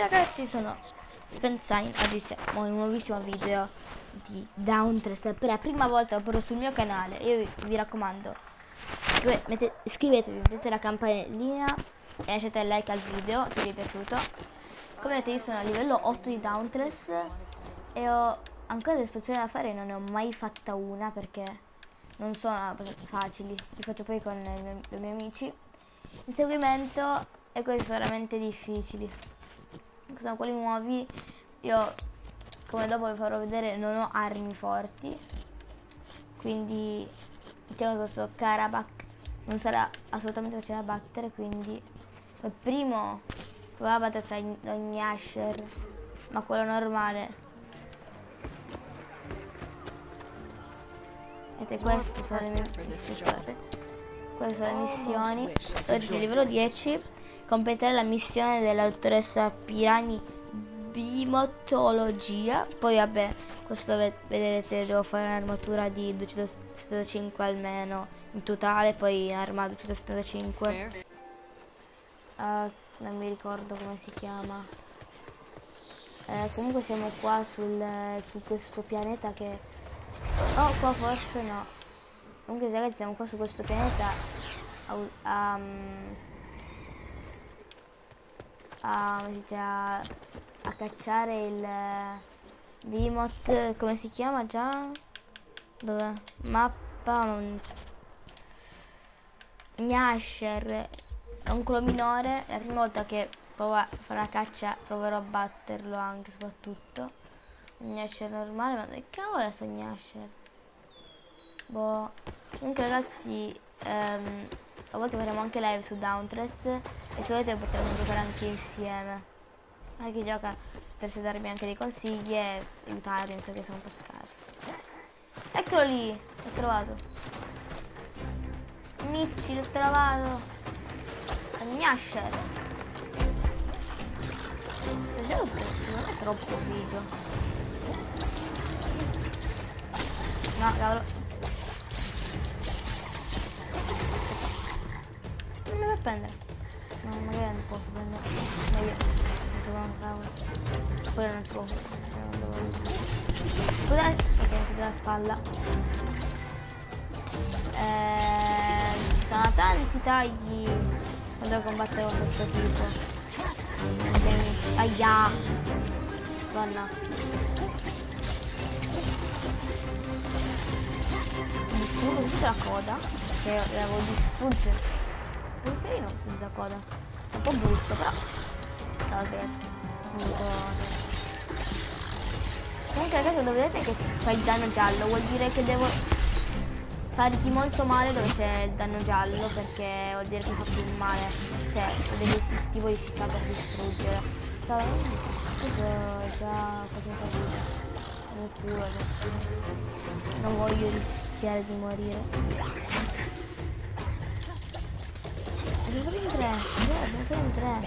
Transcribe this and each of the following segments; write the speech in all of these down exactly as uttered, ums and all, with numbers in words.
ragazzi, sono Spenzine. Oggi siamo in un nuovissimo video di Dauntless per la prima volta proprio sul mio canale. Io vi, vi raccomando, mette, iscrivetevi, mettete la campanellina e lasciate il like al video se vi è piaciuto. Come avete visto sono a livello otto di Dauntless e ho ancora delle esplosioni da fare e non ne ho mai fatta una perché non sono facili. Li faccio poi con i miei, i miei amici. Inseguimento e questi sono veramente difficili. Sono quelli nuovi. Io, come dopo vi farò vedere, non ho armi forti, quindi diciamo che questo Karabakh non sarà assolutamente facile da battere, quindi il primo provava a battere ogni Asher, ma quello normale. Vedete, queste sono le mie missioni. Queste sono le missioni. Oggi livello dieci. Completare la missione della dottoressa Pirani Bimatologia. Poi vabbè, questo vedete, devo fare un'armatura di duecentosettantacinque almeno in totale, poi arma duecentosettantacinque. Uh, non mi ricordo come si chiama. Eh, comunque siamo qua sul, su questo pianeta che... Oh, qua forse no. Comunque ragazzi, siamo qua su questo pianeta a... Um, A, a, a cacciare il Behemoth, come si chiama già? Dove? Mappa non... Gnasher è un quello minore. La prima volta che provo a fare una caccia proverò a batterlo anche soprattutto. Un Gnasher normale, ma che cavolo è sto Gnasher? Boh. Comunque ragazzi, ehm, a volte faremo anche live su Dauntless e se volete potremo giocare anche insieme. A chi gioca potreste darmi anche dei consigli e aiutarmi perché sono un po' scarso. Eccolo lì, l'ho trovato. Amici, l'ho trovato. Gnasher. Non è troppo figo. No, cavolo. Non mi puoi prendere. No, magari non posso prendere. Meglio. Non trovo un cavolo. Poi non si può. Non devo... Scusate. Ok, mi la spalla. Ehm, ci sono tanti tagli quando combattere con questo tipo. Aia. Donna. Distruggo tutta la coda. Che l'avevo distrutto. Un pelino senza coda. È un po' brutto, però va bene. Comunque ragazzi, quando vedete che fa il danno giallo vuol dire che devo farti molto male dove c'è il danno giallo, perché vuol dire che fa più male. Cioè, vedo il stivoli si sta per distruggere. Questo è già qualcosa. Non voglio rischiare di morire. Sono solo in tre, sono solo in tre.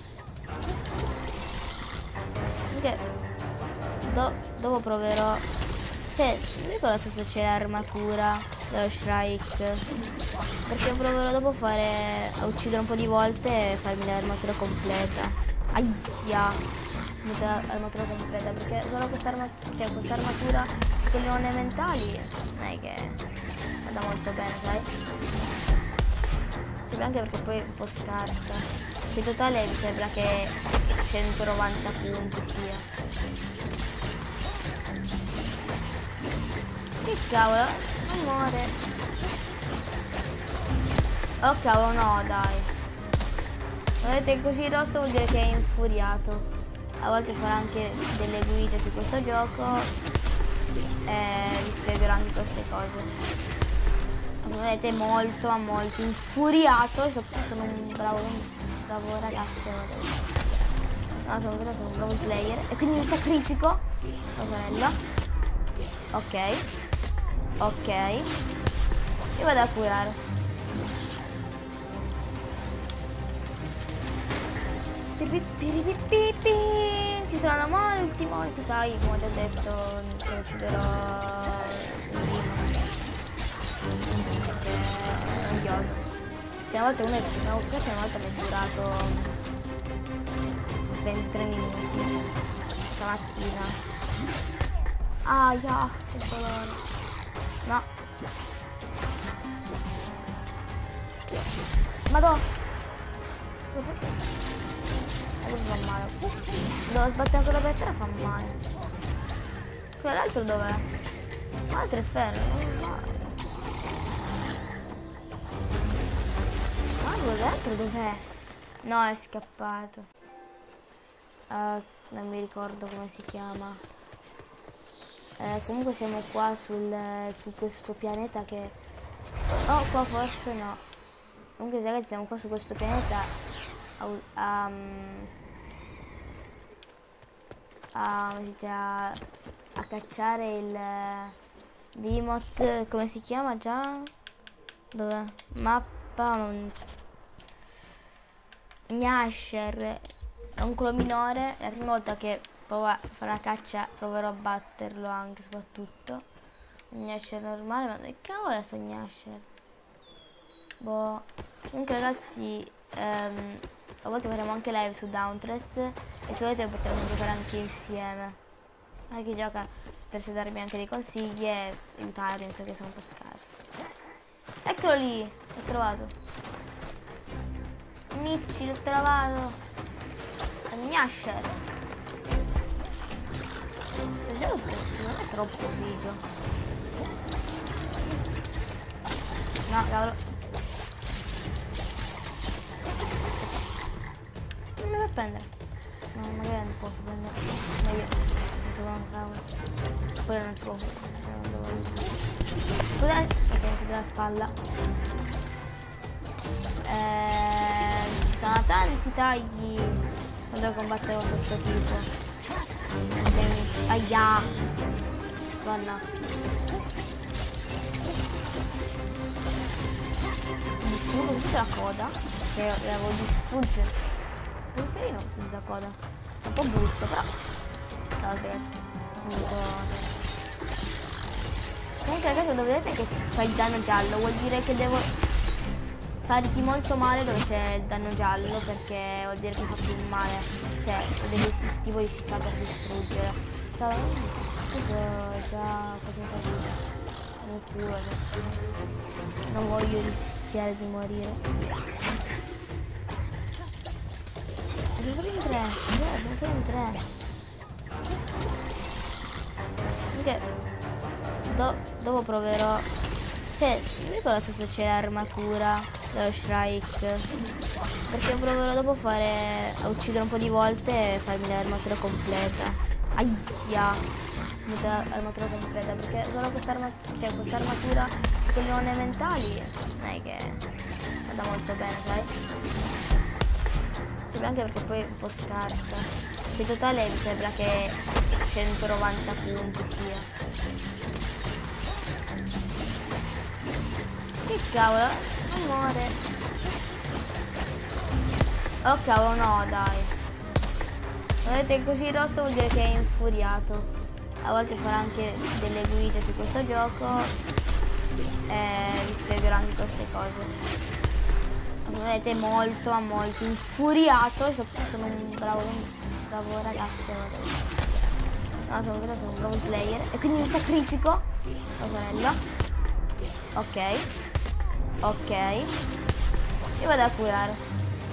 Perché do, dopo proverò. Cioè, non mi ricordo se c'è l'armatura dello Shrike. Perché proverò dopo a fare. A uccidere un po' di volte e farmi l'armatura completa. Aia! L'armatura completa, perché solo questa armatura. Cioè questa armatura con le ornamentali non è che vada molto bene, sai? Anche perché poi è un po' scarsa. In totale mi sembra che centonovanta punti sia. Che cavolo? Non muore. Oh cavolo, no dai. Vedete, così rosso vuol dire che è infuriato. A volte farà anche delle guide su questo gioco e vi spiegherò anche queste cose. Vedete, molto ma molto infuriato. E sono un bravo, bravo ragazzo. No, sono, sono un bravo player. E quindi mi sacrifico la sorella. Ok. Ok. E vado a curare. Ci saranno molti, molti, sai, come ho detto, che ucciderò. Una volta uno è una volta mi è durato ventitré minuti stamattina. Ah, yeah, che dolore. No. Madò. Adesso fa male. Devo sbattere ancora per terra, fa male. Quell'altro dov'è? L'altro è fermo, non male. Ma quell'altro dov'è? No, è scappato. Uh, non mi ricordo come si chiama. Eh, comunque siamo qua sul, su questo pianeta che... Oh, qua forse no. Comunque ragazzi siamo qua su questo pianeta a, a, a, a, a cacciare il Behemoth, come si chiama già? Dov'è? Mappa, non... Gnasher, è un quello minore, è la prima volta che provo a fare una caccia, proverò a batterlo anche soprattutto. Un Gnasher normale, ma che cavolo è sto Gnasher? Boh. Comunque ragazzi, ehm, a volte faremo anche live su Dauntless e se volete potremo giocare anche insieme. A chi gioca potreste darmi anche dei consigli e aiutarmi perché sono un po' scarso. Eccolo lì, l'ho trovato. Amici, l'ho trovato. Gnasher. Non è troppo video. No, cavolo. Non mi puoi prendere. No, magari non posso prendere. Meglio. Non trovo un cavolo. Poi non trovo. Non devo. Scusate. Ok, anche della spalla. Eh, ci sono tanti tagli quando combattere con questo tipo. Aia! Donna. Distruggo tutta la coda. Che l'avevo distrutta. Un pelino senza coda. È un po' brutto però. Vabbè. Comunque ragazzi lo vedete che fa il danno giallo. Vuol dire che devo farti molto male dove c'è il danno giallo, perché vuol dire che fa più male, cioè il dispositivo si sta per distruggere. Questo è già cosa capita. Non cuore. Non voglio rischiare di morire. Sono solo in tre, sono solo in tre. Perché do, dopo proverò. Cioè, mi ricordo se c'è l'armatura dello Shrike, perché proverò dopo fare a uccidere un po' di volte e farmi l'armatura completa. Aia, l'armatura completa, perché solo questa armatura, cioè questa armatura con le ornamentali non è che vada molto bene, sai? Cioè, anche perché poi è un po' scarsa. In totale mi sembra che centonovanta punti sia. Che cavolo, non muore. Oh cavolo, no dai. Vedete così rosso vuol dire che è infuriato. A volte farà anche delle guide su questo gioco e vi spiegherò anche queste cose. Vedete molto ma molto infuriato. Sono un bravo, un bravo ragazzo. No, sono, sono un bravo player e quindi mi sacrifico la sorella. Ok. Ok. E vado a curare.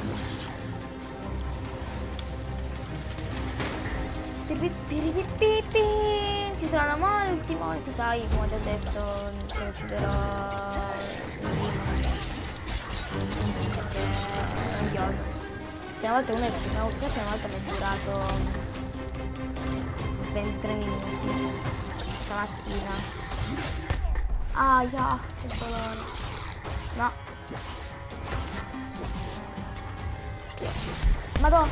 Ci saranno molti, molti sai, come ho già detto, che ucciderò perché è un gioco. Una volta uno è una volta mi è durato ventitré minuti stamattina. Ah, yeah, che dolore. No. Madò.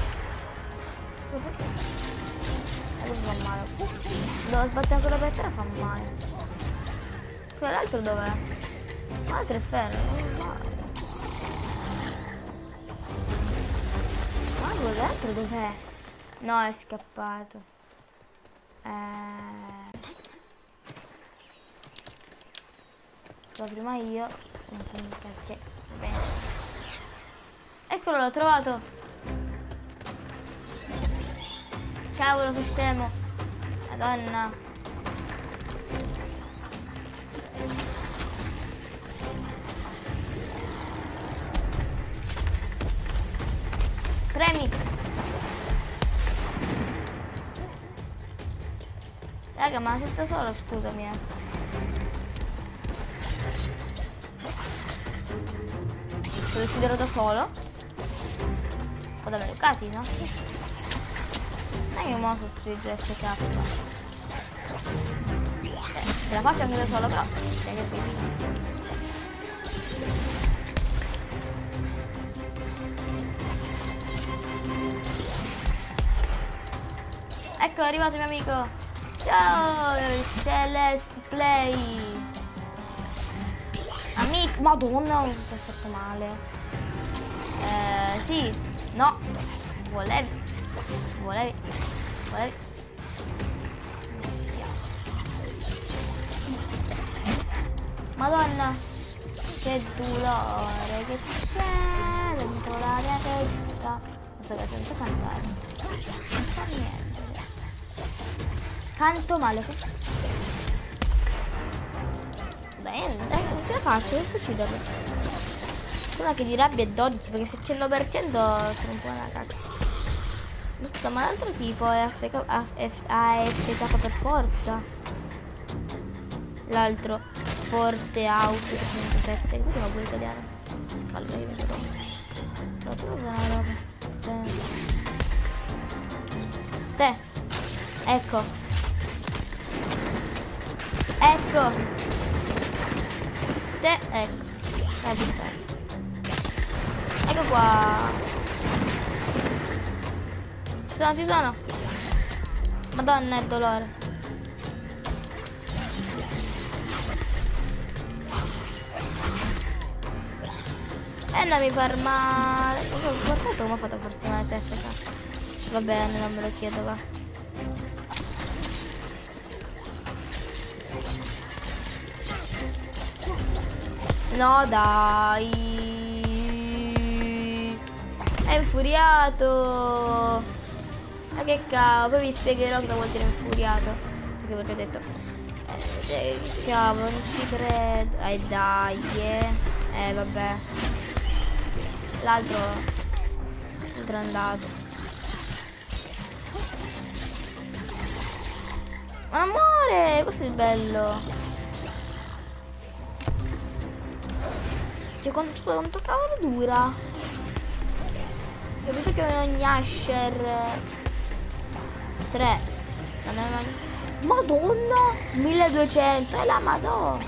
Adesso fa male. Devo sbattere ancora per terra, fa male. Quell'altro dov'è? L'altro è fermo, non male. Ma quell'altro dov'è? No, è scappato. Eh... prima io. Bene. Eccolo, l'ho trovato. Cavolo, sono scemo. Madonna. Premi. Raga, ma senza solo, scusami. Eh. Lo ucciderò da solo. O da Meleducati, no? Non è che mo sostituisco S K. Eh, ce la faccio anche da solo, però. Dai, che vedi. Ecco, è arrivato il mio amico. Ciao, Celeste Play. Amico, madonna, mi sto fatto male. Eh, sì, no. Volevi. Volevi. Volevi. Madonna. Che dolore che c'è dentro la mia testa. Non so che sento cantare. Non fa niente. Canto male. Dai, dai, non ce la faccio, devo ucciderlo. Sembra che di rabbia è dodici, perché se cento per cento sono un po' una cacca. Giusto, ma l'altro tipo è A F K per forza. L'altro forte auto centosette. Come si chiama pure italiano? Allora io vedo. Ma tu non una roba. Te. Ecco. Ecco. Te. Ecco. Eh, ci sta. Ecco qua. Ci sono, ci sono. Madonna, è dolore. E non mi far male. Guardate come ho fatto a farsi male la testa. Va bene, non me lo chiedo, va. No, dai. È infuriato. Ma che cavolo, poi vi spiegherò cosa vuol dire infuriato. Perché vi ho detto. Eh, che cavolo, non ci credo. Eh dai, eh. Eh vabbè. L'altro. L'altro è andato. Amore, questo è bello. Cioè, quanto, quanto cavolo dura? Io penso che ogni Asher tre. Non è una... Madonna! milleduecento, è la madonna!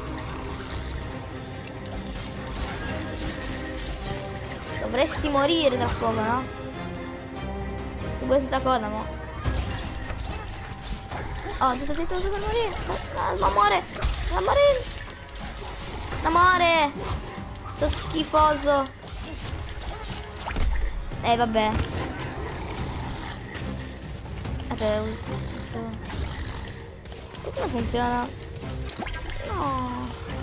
Dovresti morire tra poco, no? Su questa cosa, mo. Oh, tutto zitto, tutto per morire. L'amore! L'amore! L'amore! Sto schifoso. Eh, vabbè. Aspetta, come funziona? No.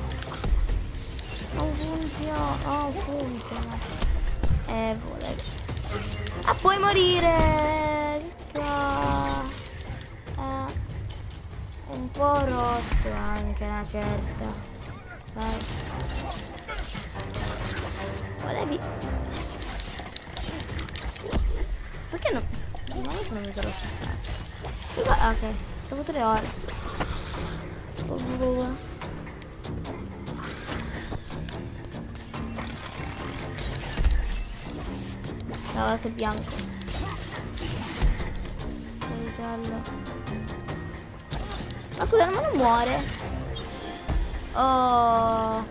Non funziona. Non funziona. Eh, volevo. Ah, puoi morire. Eh, è un po' rotto anche una certa. Sai? Volevi? Perché no? Non sono venuto lo stesso. Ah, ok, dopo tre ore. Oh, oh, oh. No, questo è bianco. Quello giallo. Ma scusa, ma non muore? Oh,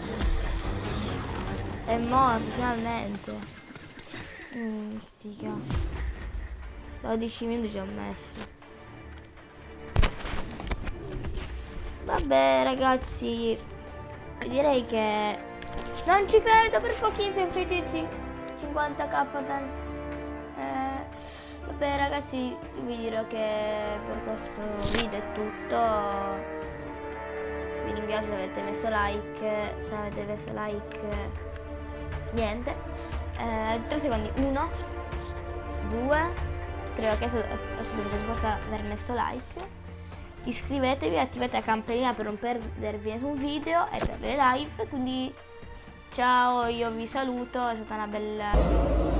è morto finalmente. Mm, stica. dodici minuti ci ho messo. Vabbè ragazzi, direi che non ci credo, per pochissimo infatti cinquanta k ben. Eh, vabbè ragazzi, vi dirò che per questo video è tutto. Vi ringrazio se avete messo like. Se avete messo like, niente. Eh, tre secondi. uno, due, credo che adesso, adesso dovete forse aver messo like. Iscrivetevi, attivate la campanella per non perdervi nessun video e per le live. Quindi ciao, io vi saluto, è stata una bella